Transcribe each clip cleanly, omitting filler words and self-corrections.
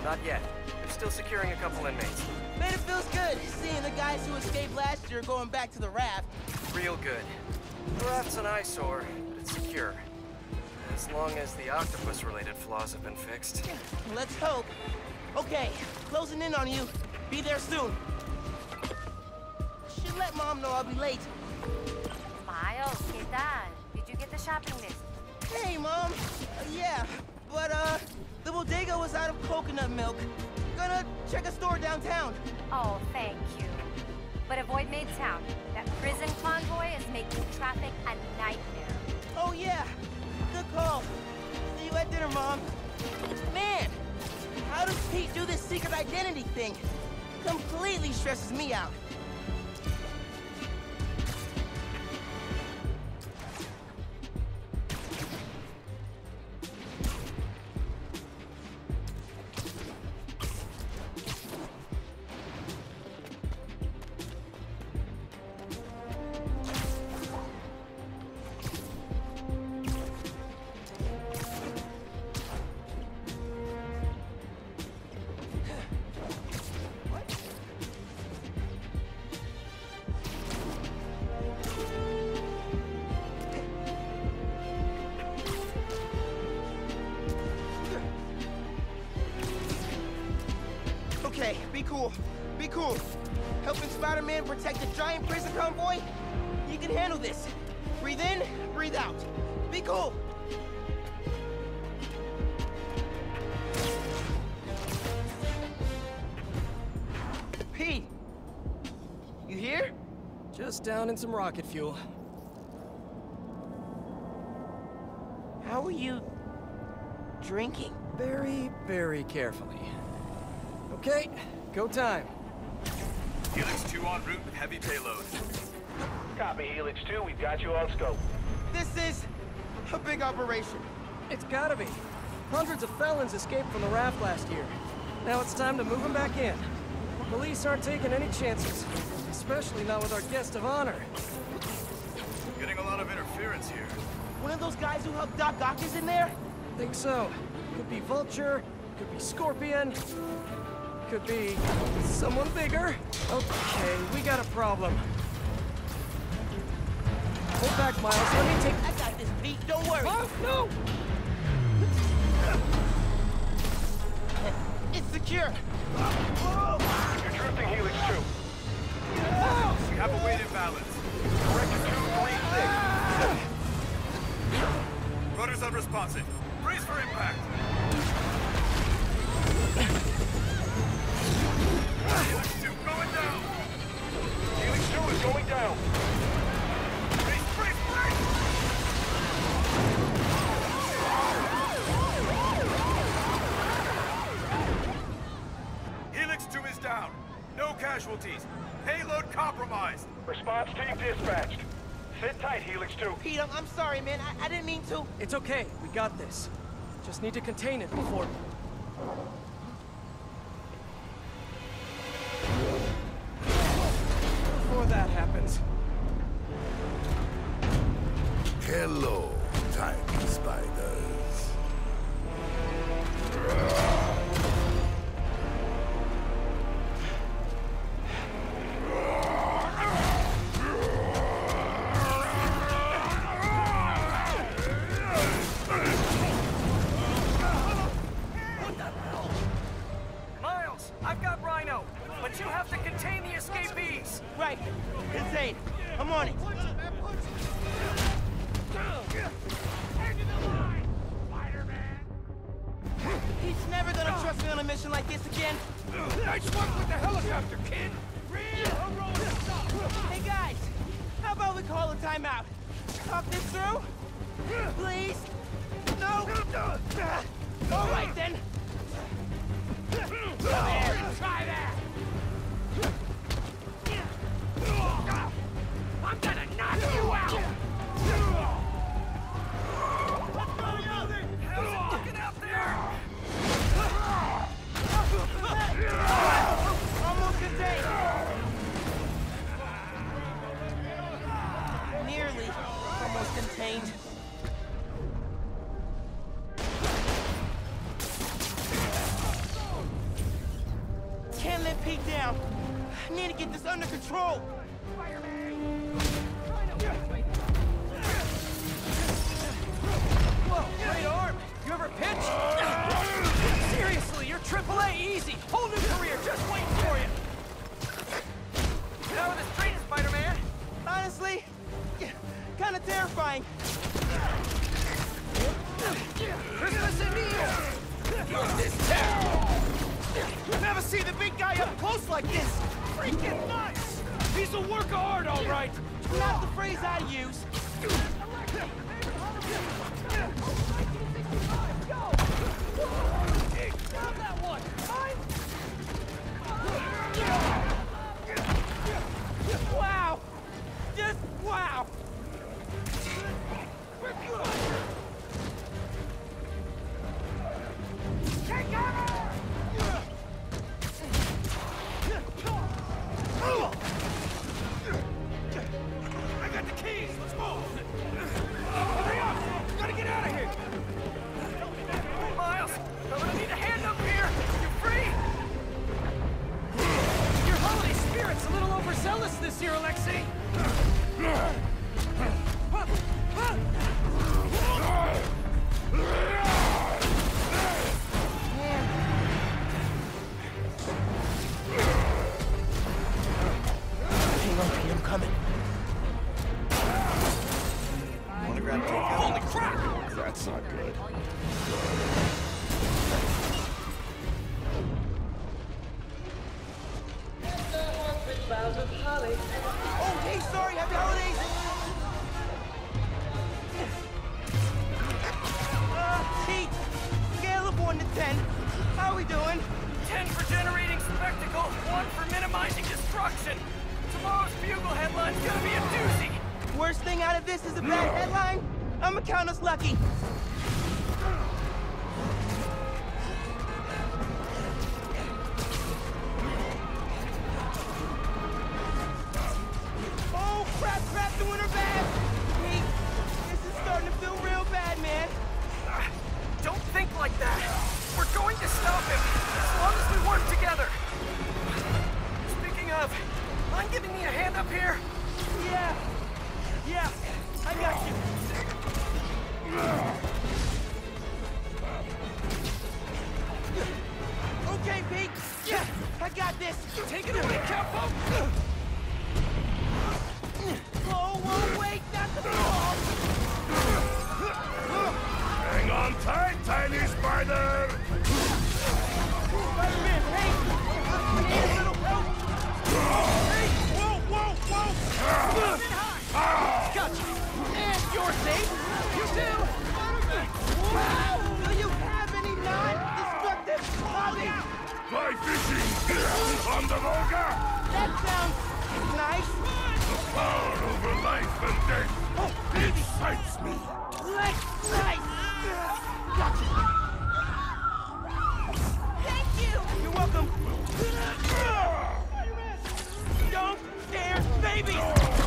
Not yet. They're still securing a couple inmates. Man, it feels good seeing the guys who escaped last year going back to the raft. Real good. The raft's an eyesore, but it's secure. As long as the octopus-related flaws have been fixed. Let's hope. Okay, closing in on you. Be there soon. Should let Mom know I'll be late. Miles, ¿qué tal? Did you get the shopping list? Hey, Mom. Yeah, but, the bodega was out of coconut milk. Gonna check a store downtown. Oh, thank you. But avoid Midtown. That prison convoy is making traffic a nightmare. Oh, yeah. Good call. See you at dinner, Mom. Man, how does Pete do this secret identity thing? Completely stresses me out. Okay, be cool. Be cool. Helping Spider-Man protect a giant prison convoy? You can handle this. Breathe in, breathe out. Be cool. Pete! You here? Just down in some rocket fuel. How are you... drinking? Very, very carefully. Okay, go time. Helix 2 en route with heavy payload. Copy, Helix 2. We've got you on scope. This is a big operation. It's gotta be. Hundreds of felons escaped from the raft last year. Now it's time to move them back in. Police aren't taking any chances, especially not with our guest of honor. Getting a lot of interference here. One of those guys who helped Doc Ock is in there? Think so. Could be Vulture, could be Scorpion, could be someone bigger. Okay, we got a problem. Hold back, Miles. Let me take... I got this, Pete. Don't worry. Oh, no! It's secure. You're drifting, Helix 2. We have a weight imbalance. Corrector 236. Rudder's unresponsive. Brace for impact. Helix 2 going down. Helix 2 is going down. Brace, brace, brace! Helix 2 is down. No casualties. Payload compromised. Response team dispatched. Sit tight, Helix 2. Pete, I'm sorry, man. I didn't mean to. It's okay. We got this. Just need to contain it before... Before that happens. Hello, tiny spiders. Miles, I've got Rhino, but you have to contain the escapees. Right. Insane. I'm on it. He's never gonna trust me on a mission like this again. Nice work with the helicopter, kid. Hey guys, how about we call a timeout? Talk this through? Please? No? All right then. Try that. I'm gonna knock you out. How's it looking out there? Almost contained. Nearly almost contained. under control. Whoa, great arm! You ever pitch? Seriously, you're AAA easy! Whole new career just waiting for you! How are the streets, Spider-Man? Honestly, kinda terrifying. Christmas and Neil! This town! Never see the big guy up close like this! Freaking nuts! He's a work of art, all right! Not the phrase I use. Wow! Just wow! We're good! Take cover! I got the keys! Let's move! Hurry up! We gotta get out of here! Miles, I'm gonna need a hand up here! You free? Your holiday spirit's a little overzealous this year, Alexei! Hang on, Pete, I'm coming. Wanna grab takeout? Holy crap! That's not good. Oh, hey, sorry, happy holidays! Pete, scale of 1 to 10. How we doing? 10 for generating spectacle, 1 for minimizing destruction. Tomorrow's Bugle headline's gonna be a doozy. Worst thing out of this is a bad headline? I'ma count us lucky. Oh, crap, doing her bad! Pete, this is starting to feel real bad, man. Don't think like that. We're going to stop him, as long as we work together. Speaking of, mind giving me a hand up here? Yeah, I got you. Okay, Pete. Yeah, I got this. Take it away, Capo! Oh, wait, not the ball. Hang on tight, tiny spider! Spider-Man, hey! I need a little help! Hey! Whoa! Gotcha! And you're safe! You too! Wow! Do you have any non-destructive hobbies? Fly fishing! On the Volga! That sounds nice. The power over life and death! Oh, Excites me! nice! Gotcha! Thank you! You're welcome. Don't scare babies!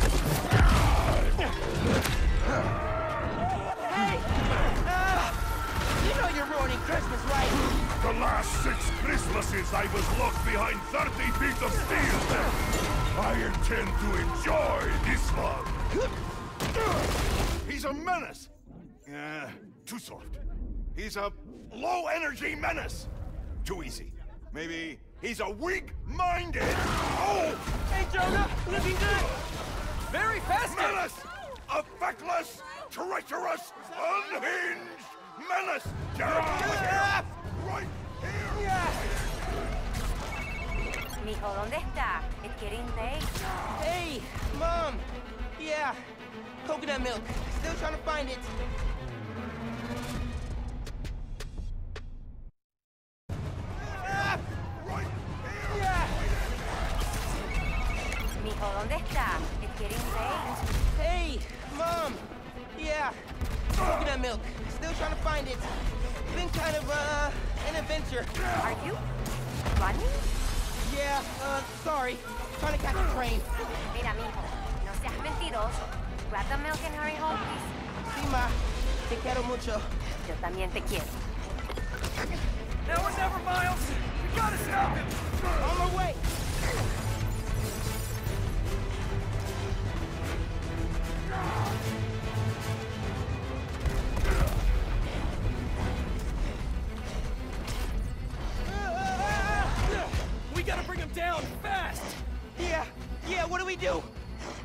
Hey! You know you're ruining Christmas, right? The last 6 Christmases I was locked behind 30 feet of steel. I intend to enjoy this one. He's a menace. Too soft. He's a low-energy menace. Too easy. Maybe he's a weak-minded. Oh! Hey, Jonah! Looking good! Very festive! Menace! A feckless, treacherous, unhinged menace! Ah! Right here! Yeah. Mijo, ¿dónde está? It's getting late. Hey, Mom! Yeah, coconut milk. Still trying to find it. Ah! Right here! Yeah. Mijo, ¿dónde está? It's getting late. Hey, Mom! Yeah, coconut milk. Still trying to find it. Been kind of, an adventure. Are you running? Yeah, sorry. Trying to catch a train. Mira, mijo, no seas mentiroso. Grab the milk and hurry home, please. Sí, Ma. Te quiero mucho. Yo también te quiero. Now or never, Miles! We gotta stop him! On my way.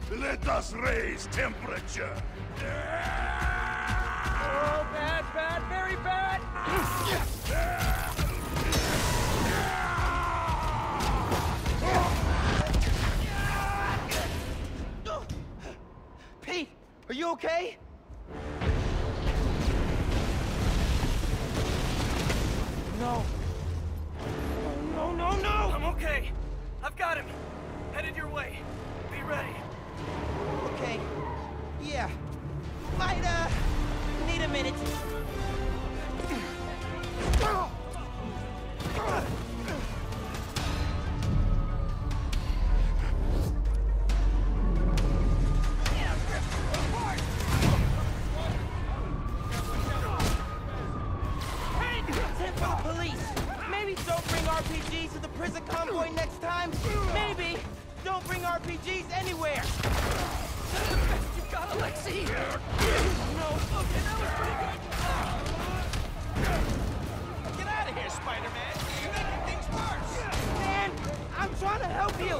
Let us raise temperature. Oh, bad, bad, very bad! Pete, are you okay? No. No, no, no! I'm okay. I've got him. Headed your way. Be ready. Okay. Yeah. Might, need a minute. Tip for the police. Maybe don't bring RPGs to the prison convoy next time. Maybe don't bring RPGs anywhere. You got Alexei! No. Okay, that was pretty good. Get out of here, Spider-Man! You're making things worse! Man, I'm trying to help you.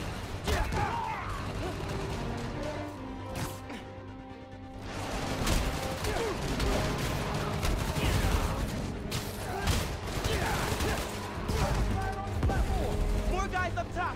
More guys up top.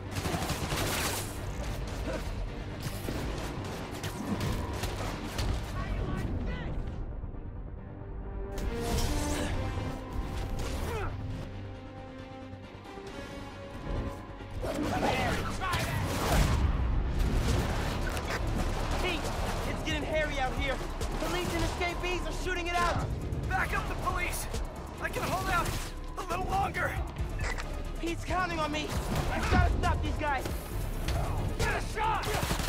Pete, it's getting hairy out here. Police and escapees are shooting it out. Back up the police! I can hold out a little longer! Pete's counting on me. I've got to stop these guys. Get a shot!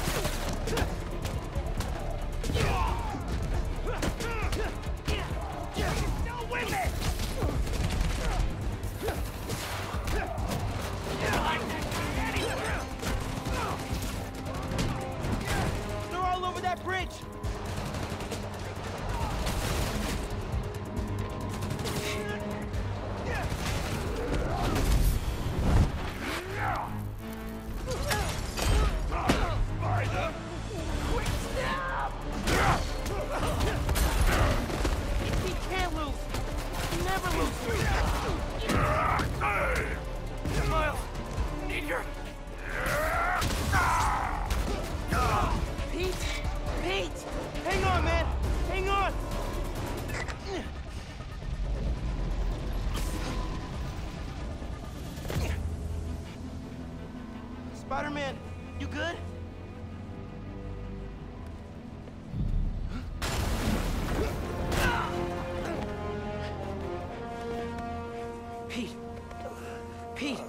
No women! They're all over that bridge. Spider! Quick snap! He can't lose. He never loses. Miles, need your... Pete! Pete! Hang on, man! Hang on! Spider-Man, you good? Pete! Pete!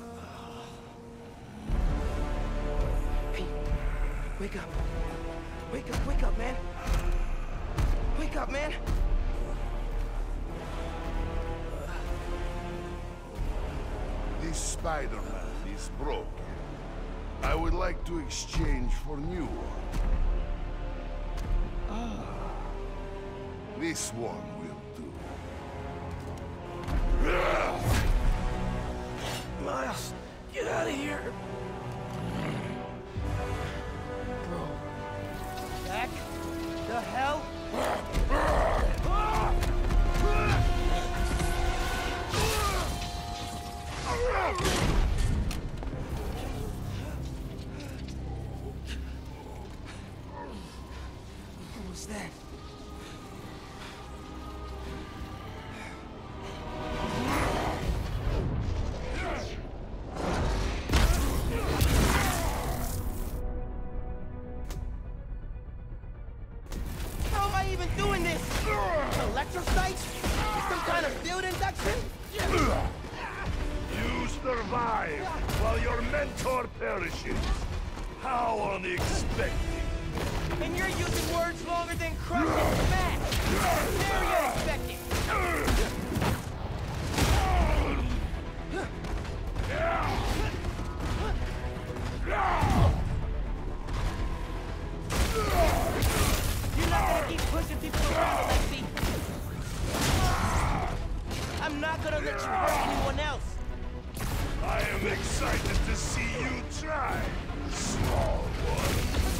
Pete! Wake up! Wake up, man! Wake up, man! This Spider-Man is broken. I would like to exchange for new one. This one will do. Miles, get out of here! Back the hell? What was that? How am I even doing this? Electrocyte? Some kind of field induction? You survive while your mentor perishes. How unexpected. And you're using words longer than crush and smash! Very unexpected! You're not gonna keep pushing people around, Alexei! I'm not gonna let you hurt anyone else! I am excited to see you try, small one.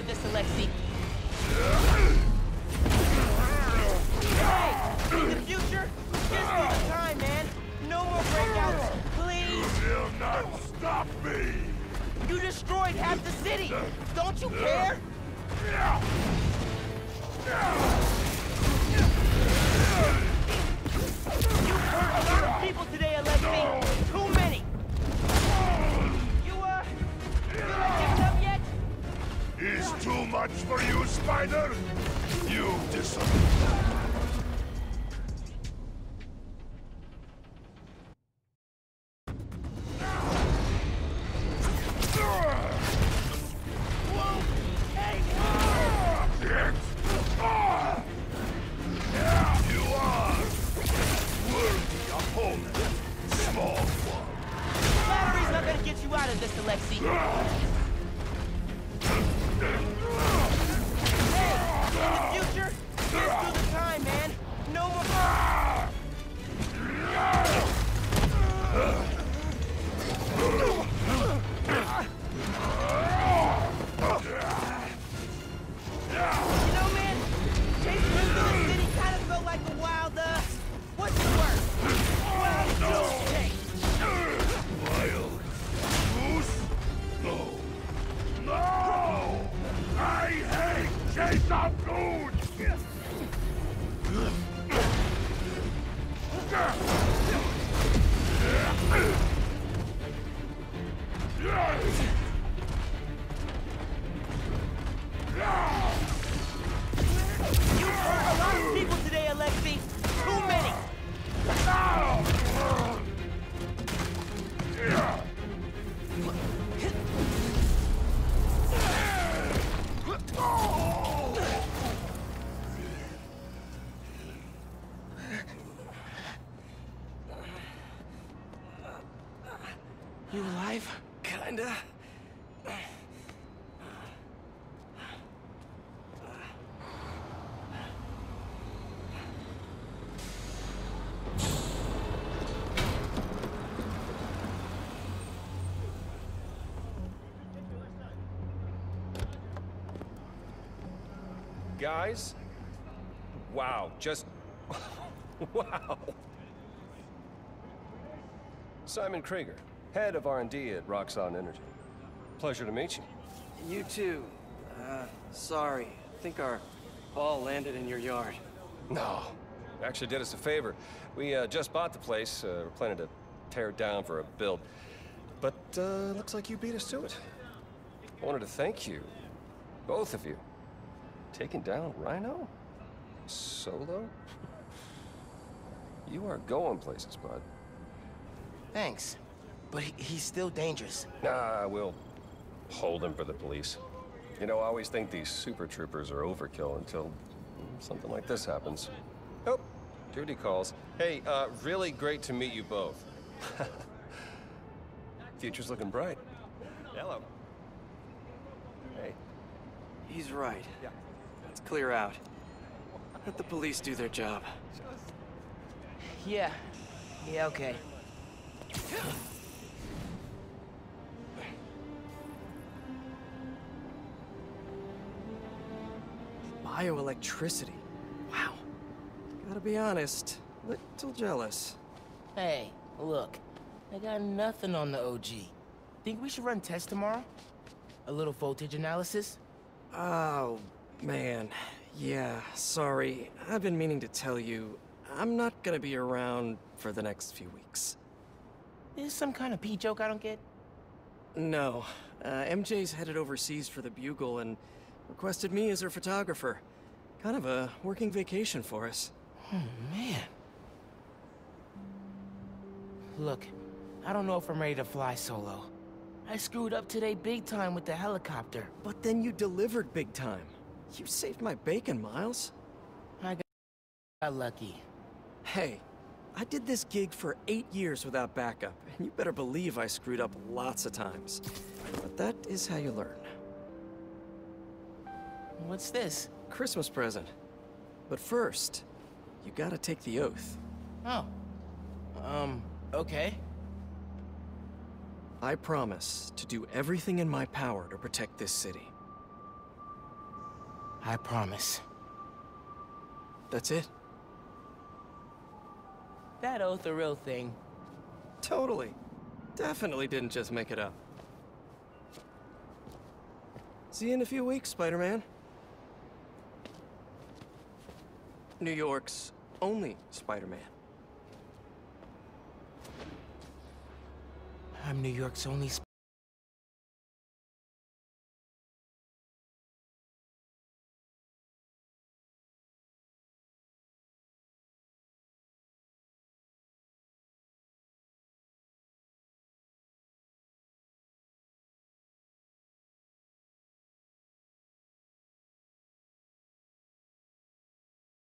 of this, Alexei. Hey! In the future, here's all the time, man. No more breakouts, please! You will not stop me! You destroyed half the city! Don't you care? You hurt a lot of people today, Alexei! Too many! You like giving up yet? Is too much for you, Spider? You disobey. You alive? Kinda. Guys? Wow, just... wow. Simon Krieger, head of R&D at Roxxon Energy. Pleasure to meet you. You too. Sorry. I think our ball landed in your yard. No. Actually did us a favor. We just bought the place. We're planning to tear it down for a build. But looks like you beat us to it. I wanted to thank you. Both of you. Taking down Rhino? Solo? You are going places, bud. Thanks. But he's still dangerous. Nah, we'll hold him for the police. You know, I always think these super troopers are overkill until something like this happens. Oh, duty calls. Hey, really great to meet you both. Future's looking bright. Hello. Hey. He's right. Yeah. Let's clear out. Let the police do their job. Yeah. Yeah, okay. Bioelectricity. Wow. Gotta be honest, little jealous. Hey, look. I got nothing on the OG. Think we should run tests tomorrow? A little voltage analysis? Oh, man. Yeah, sorry. I've been meaning to tell you, I'm not gonna be around for the next few weeks. Is some kind of pee joke I don't get? No. MJ's headed overseas for the Bugle and requested me as her photographer. Kind of a working vacation for us. Oh, man. Look, I don't know if I'm ready to fly solo. I screwed up today big time with the helicopter. But then you delivered big time. You saved my bacon, Miles. I got lucky. Hey, I did this gig for 8 years without backup, and you better believe I screwed up lots of times. But that is how you learn. What's this? Christmas present. But first, you gotta take the oath. Oh. Okay. I promise to do everything in my power to protect this city. I promise. That's it? That oath a real thing? Totally. Definitely didn't just make it up. See you in a few weeks, Spider-Man. New York's only Spider-Man. I'm New York's only